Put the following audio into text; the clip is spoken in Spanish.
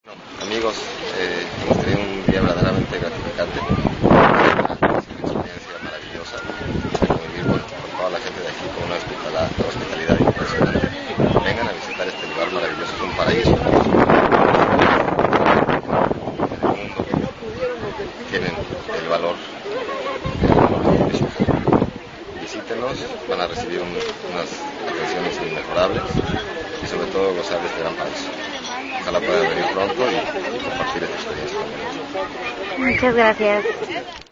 Amigos, hemos tenido un día verdaderamente gratificante, una experiencia maravillosa, convivir con toda la gente de aquí con una hospitalidad impresionante. Vengan a visitar este lugar maravilloso, es un paraíso. En el mundo tienen el valor de su fe. Visítenos, van a recibir unas atenciones inmejorables y sobre todo gozar de este gran paraíso. Ojalá puedan venir pronto y compartir esta experiencia con nosotros. Muchas gracias.